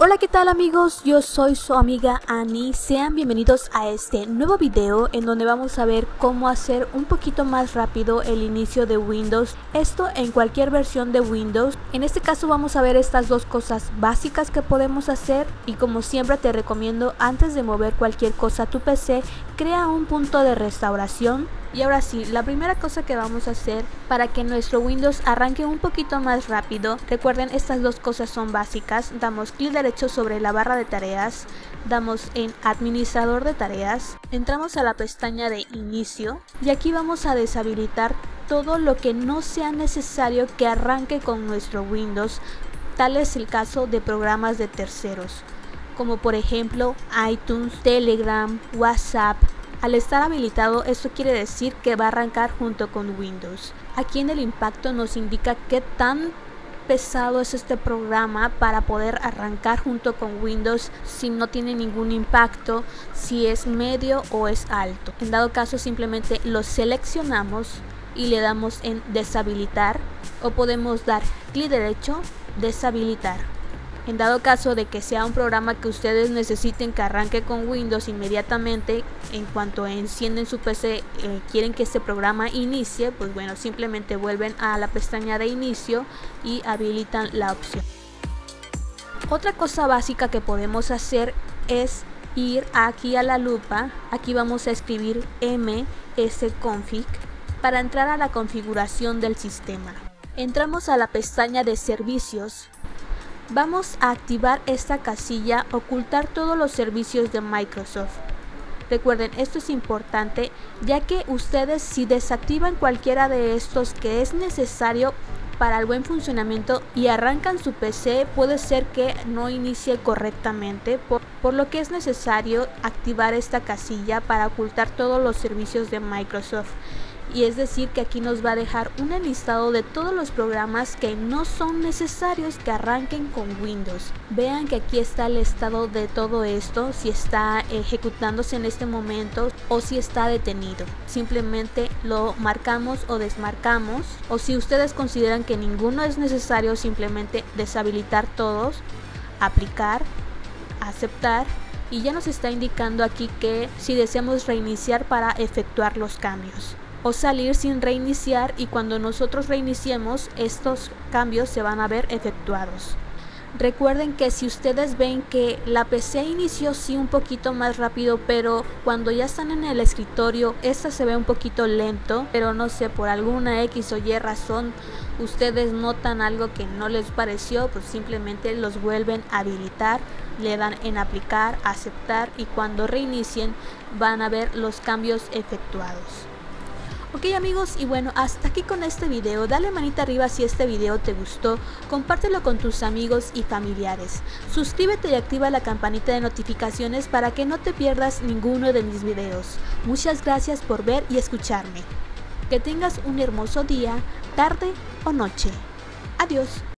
Hola, ¿qué tal amigos? Yo soy su amiga Annie. Sean bienvenidos a este nuevo video en donde vamos a ver cómo hacer un poquito más rápido el inicio de Windows. Esto en cualquier versión de Windows. En este caso vamos a ver estas dos cosas básicas que podemos hacer y como siempre te recomiendo, antes de mover cualquier cosa a tu PC, crea un punto de restauración. Y ahora sí, la primera cosa que vamos a hacer para que nuestro Windows arranque un poquito más rápido, recuerden, estas dos cosas son básicas. Damos clic derecho sobre la barra de tareas, damos en administrador de tareas, entramos a la pestaña de inicio y aquí vamos a deshabilitar todo lo que no sea necesario que arranque con nuestro Windows. Tal es el caso de programas de terceros, como por ejemplo iTunes, Telegram, WhatsApp. Al estar habilitado, esto quiere decir que va a arrancar junto con Windows. Aquí en el impacto nos indica qué tan pesado es este programa para poder arrancar junto con Windows, si no tiene ningún impacto, si es medio o es alto. En dado caso, simplemente lo seleccionamos y le damos en deshabilitar, o podemos dar clic derecho, deshabilitar. En dado caso de que sea un programa que ustedes necesiten que arranque con Windows inmediatamente, en cuanto encienden su PC, quieren que este programa inicie, pues bueno, simplemente vuelven a la pestaña de inicio y habilitan la opción. Otra cosa básica que podemos hacer es ir aquí a la lupa. Aquí vamos a escribir msconfig para entrar a la configuración del sistema. Entramos a la pestaña de servicios. Vamos a activar esta casilla, ocultar todos los servicios de Microsoft. Recuerden, esto es importante, ya que ustedes, si desactivan cualquiera de estos que es necesario para el buen funcionamiento y arrancan su PC, puede ser que no inicie correctamente, por lo que es necesario activar esta casilla para ocultar todos los servicios de Microsoft. Y es decir, que aquí nos va a dejar un listado de todos los programas que no son necesarios que arranquen con Windows. Vean que aquí está el estado de todo esto, si está ejecutándose en este momento o si está detenido. Simplemente lo marcamos o desmarcamos, o si ustedes consideran que ninguno es necesario, simplemente deshabilitar todos, aplicar, aceptar. Y ya nos está indicando aquí que si deseamos reiniciar para efectuar los cambios, o salir sin reiniciar, y cuando nosotros reiniciemos estos cambios se van a ver efectuados. Recuerden que si ustedes ven que la PC inició sí un poquito más rápido, pero cuando ya están en el escritorio esta se ve un poquito lento, pero no sé, por alguna X o Y razón ustedes notan algo que no les pareció, pues simplemente los vuelven a habilitar, le dan en aplicar, aceptar, y cuando reinicien van a ver los cambios efectuados. Ok amigos, y bueno, hasta aquí con este video. Dale manita arriba si este video te gustó, compártelo con tus amigos y familiares, suscríbete y activa la campanita de notificaciones para que no te pierdas ninguno de mis videos. Muchas gracias por ver y escucharme. Que tengas un hermoso día, tarde o noche. Adiós.